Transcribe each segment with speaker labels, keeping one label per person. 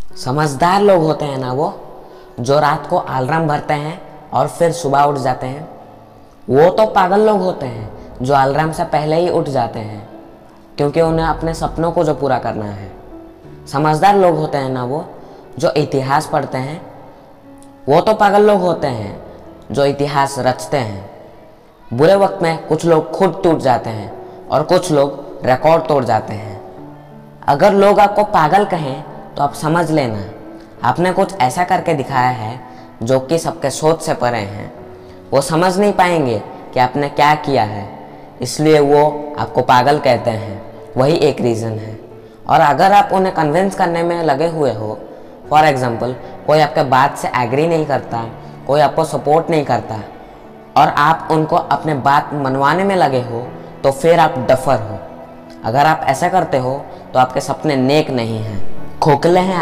Speaker 1: समझदार लोग होते हैं ना वो, जो रात को अलार्म भरते हैं और फिर सुबह उठ जाते हैं। वो तो पागल लोग होते हैं जो अलार्म से पहले ही उठ जाते हैं, क्योंकि उन्हें अपने सपनों को जो पूरा करना है। समझदार लोग होते हैं ना वो, जो इतिहास पढ़ते हैं। वो तो पागल लोग होते हैं जो इतिहास रचते हैं। बुरे वक्त में कुछ लोग खुद टूट जाते हैं और कुछ लोग रिकॉर्ड तोड़ जाते हैं। अगर लोग आपको पागल कहें तो आप समझ लेना, आपने कुछ ऐसा करके दिखाया है जो कि सबके सोच से परे हैं। वो समझ नहीं पाएंगे कि आपने क्या किया है, इसलिए वो आपको पागल कहते हैं। वही एक रीज़न है। और अगर आप उन्हें कन्विंस करने में लगे हुए हो, फॉर एग्जांपल कोई आपके बात से एग्री नहीं करता, कोई आपको सपोर्ट नहीं करता और आप उनको अपने बात मनवाने में लगे हो, तो फिर आप डफर हो। अगर आप ऐसा करते हो तो आपके सपने नेक नहीं हैं, खोखले हैं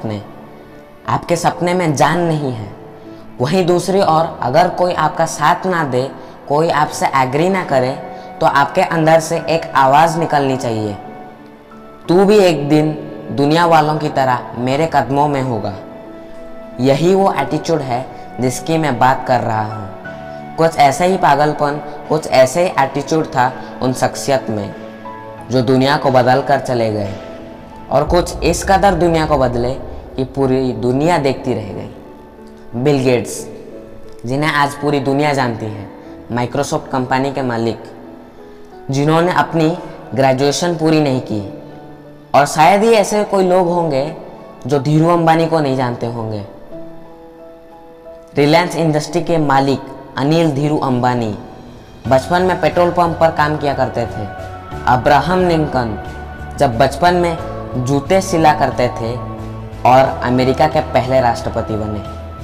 Speaker 1: आपके सपने में जान नहीं है। वहीं दूसरी ओर अगर कोई आपका साथ ना दे, कोई आपसे एग्री ना करे, तो आपके अंदर से एक आवाज़ निकलनी चाहिए, तू भी एक दिन दुनिया वालों की तरह मेरे कदमों में होगा। यही वो एटीट्यूड है जिसकी मैं बात कर रहा हूँ। कुछ ऐसे ही पागलपन, कुछ ऐसे ही एटीट्यूड था उन शख्सियत में जो दुनिया को बदल कर चले गए, और कुछ इस कदर दुनिया को बदले कि पूरी दुनिया देखती रह गई। बिल गेट्स, जिन्हें आज पूरी दुनिया जानती है, माइक्रोसॉफ्ट कंपनी के मालिक, जिन्होंने अपनी ग्रेजुएशन पूरी नहीं की। और शायद ही ऐसे कोई लोग होंगे जो धीरू अंबानी को नहीं जानते होंगे। रिलायंस इंडस्ट्री के मालिक अनिल धीरू अंबानी बचपन में पेट्रोल पंप पर काम किया करते थे। अब्राहम लिंकन जब बचपन में जूते सिला करते थे और अमेरिका के पहले राष्ट्रपति बने।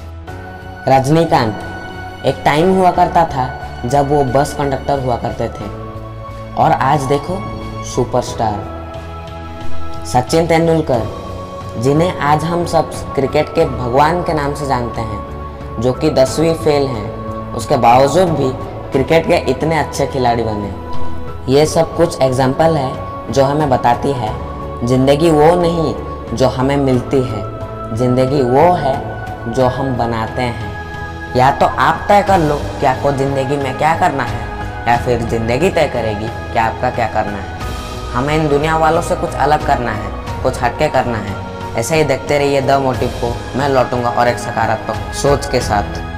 Speaker 1: रजनीकांत, एक टाइम हुआ करता था जब वो बस कंडक्टर हुआ करते थे और आज देखो सुपरस्टार। सचिन तेंदुलकर, जिन्हें आज हम सब क्रिकेट के भगवान के नाम से जानते हैं, जो कि 10वीं फेल हैं, उसके बावजूद भी क्रिकेट के इतने अच्छे खिलाड़ी बने। ये सब कुछ एग्जाम्पल है जो हमें बताती है ज़िंदगी वो नहीं जो हमें मिलती है, ज़िंदगी वो है जो हम बनाते हैं। या तो आप तय कर लो कि आपको ज़िंदगी में क्या करना है, या फिर ज़िंदगी तय करेगी कि आपका क्या करना है। हमें इन दुनिया वालों से कुछ अलग करना है, कुछ हटके करना है। ऐसे ही देखते रहिए द मोटिव को। मैं लौटूंगा और एक सकारात्मक सोच के साथ।